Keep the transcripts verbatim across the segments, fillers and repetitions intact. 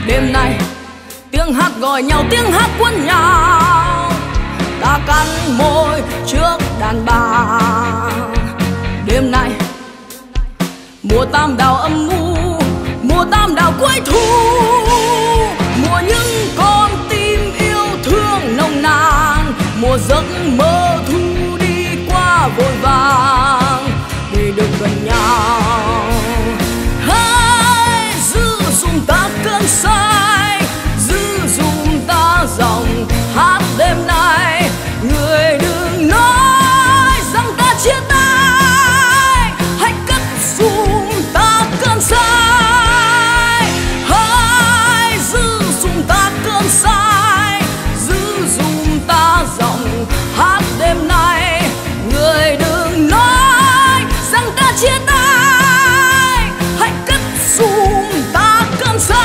Đêm nay tiếng hát gọi nhau, tiếng hát cuốn nhau, ta cắn môi trước đàn bà. Đêm nay mùa tam đào âm u, mùa tam đào cuối thu, mùa những con tim yêu thương nồng nàn, mùa giấc mơ thu đi qua vội vàng để được gần nhau. Hãy giữ dùm ta cơn say, giữ dùm ta dòng hát đêm nay. Người đừng nói rằng ta chia tay, hãy cất dùm ta cơn say. Hãy giữ dùm ta cơn say, giữ dùm ta dòng hát đêm nay. Người đừng nói rằng ta chia tay, hãy cất dùm ta cơn say.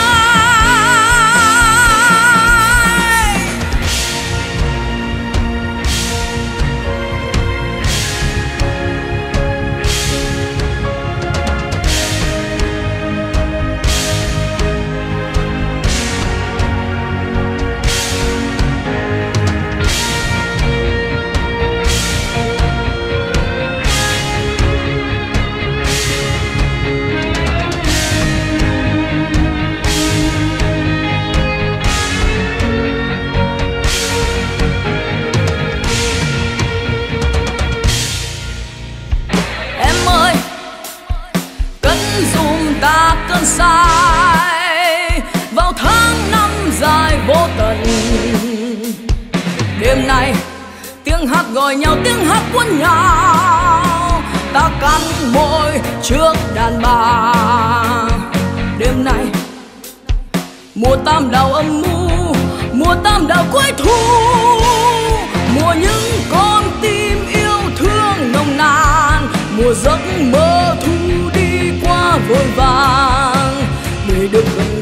Ta cơn say vào tháng năm dài vô tận. Đêm nay tiếng hát gọi nhau, tiếng hát cuốn nhau, ta cắn môi trước đàn bà. Đêm nay mùa tam đào âm u, mùa tam đào cuối thu, mùa những con tim yêu thương nồng nàn, mùa giấc mơ thu đi qua vội vàng để được gần